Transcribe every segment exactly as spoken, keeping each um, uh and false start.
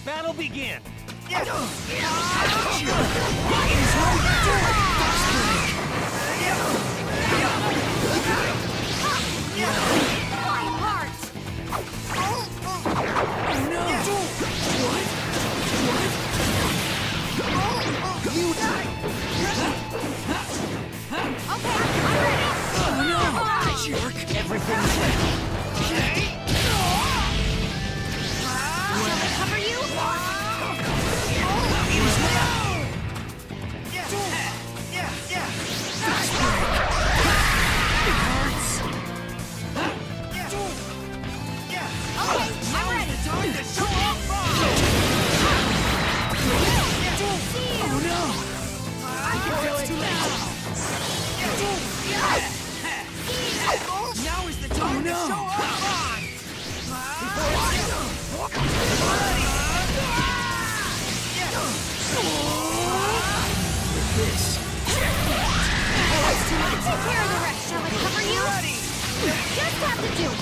battle begin! Yeah. Everything's ready. Cover you? Okay, I'm ready. Time to show off! Oh no! I can feel it now! Now is the time no. to show off! This. Take care of the rest. Shall I cover you? Ready! Just have to do it.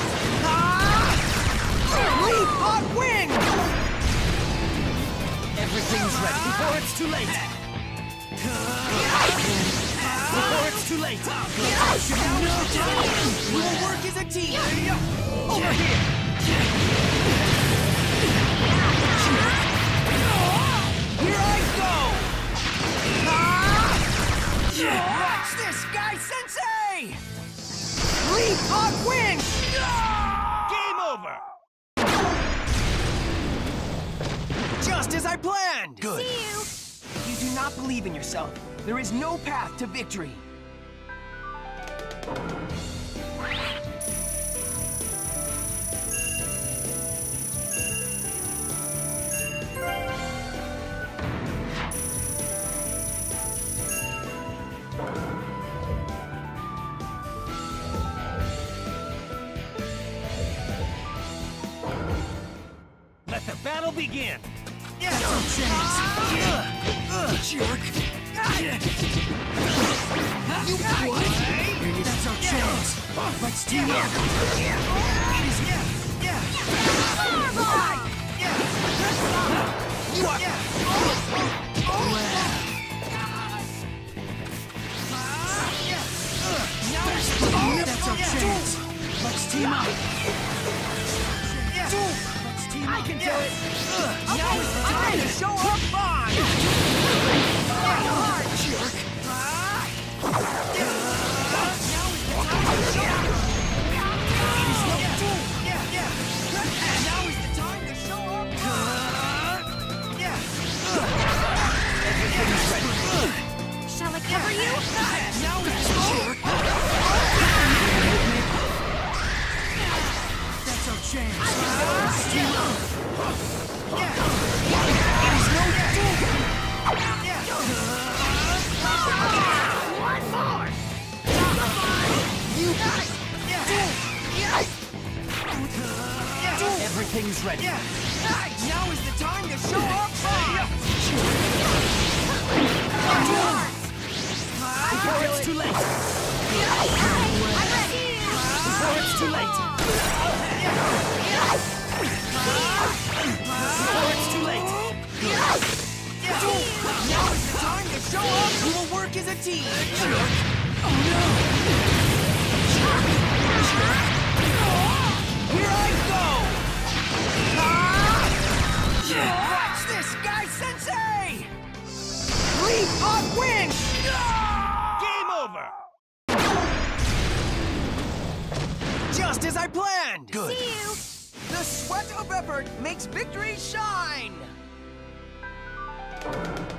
Leap hot wing! Everything's ready before it's too late. Before it's too late. We'll work as a team! Over here. Here I go! Watch this, Guy Sensei! Leap hot wing! Game over! Just as I planned! Good. See you. If you do not believe in yourself, there is no path to victory. Let the battle begin! Yeah. Jerk! You what? That's our chance! Let's team up! That's our chance! Let's team up! Let's team up! I can do it! Now is the time to show off fun! Jerk! Now is the time to show off fun! Everything's ready! Shall I cover you? Now is the jerk! That's our chance! Let's team up! One more. You got it! Everything's ready! Now is the time to show off fun! Before it's too late! I'm ready. Before it's too late! Before it's too late! Now is the time to show off! We will work as a team! Here I go! Watch this, Guy Sensei! Leap hot wing! Game over! Just as I planned! Good. See you. The sweat of effort makes victory shine!